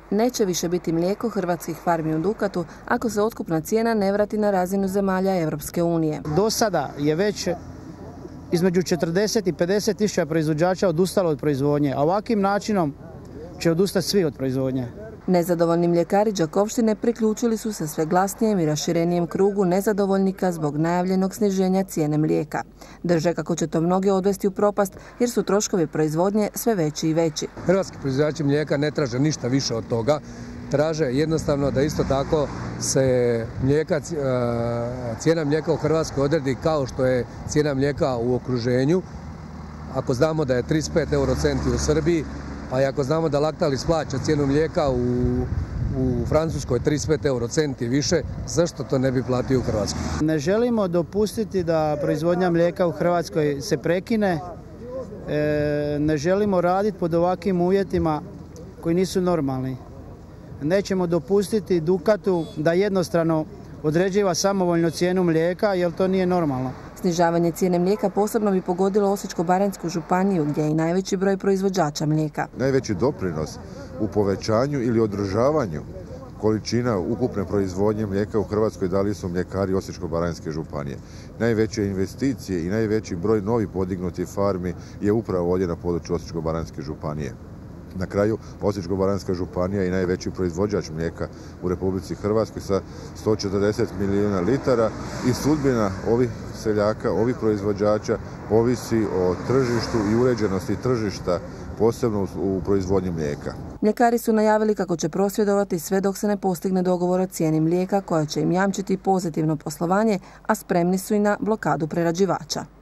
Neće više biti mlijeko hrvatskih farmi u Dukatu ako se otkupna cijena ne vrati na razinu zemalja Europske unije. Do sada je već između 40 i 50 tisuća proizvođača odustalo od proizvodnje, a ovakvim načinom će odustati svi od proizvodnje. Nezadovoljni mljekari Đakovštine priključili su se sve glasnijem i raširenijem krugu nezadovoljnika zbog najavljenog sniženja cijene mlijeka. Drže kako će to mnoge odvesti u propast jer su troškovi proizvodnje sve veći i veći. Hrvatski proizvođači mlijeka ne traže ništa više od toga. Traže jednostavno da isto tako se cijena mlijeka u Hrvatskoj odredi kao što je cijena mlijeka u okruženju. Ako znamo da je 35 eurocenti u Srbiji, a ako znamo da Lactalis plaća cijenu mlijeka u Francuskoj 35 eurocenti više, zašto to ne bi platio u Hrvatskoj? Ne želimo dopustiti da proizvodnja mlijeka u Hrvatskoj se prekine. Ne želimo raditi pod ovakvim uvjetima koji nisu normalni. Nećemo dopustiti Dukatu da jednostrano određiva samovoljno cijenu mlijeka jer to nije normalno. Snižavanje cijene mlijeka posebno bi pogodilo Osječko-baranjsku županiju gdje je i najveći broj proizvođača mlijeka. Najveći doprinos u povećanju ili održavanju količina ukupne proizvodnje mlijeka u Hrvatskoj dali su mljekari Osječko-baranjske županije. Najveće investicije i najveći broj novih podignutih farmi je upravo ovdje na području Osječko-baranjske županije. Na kraju, Osječko-baranjska županija je najveći proizvođač mlijeka u Republici Hrvatskoj sa 140 milijuna litara i sudbina ovih seljaka, ovih proizvođača ovisi o tržištu i uređenosti tržišta, posebno u proizvodnji mlijeka. Mljekari su najavili kako će prosvjedovati sve dok se ne postigne dogovor o cijeni mlijeka koja će im jamčiti pozitivno poslovanje, a spremni su i na blokadu prerađivača.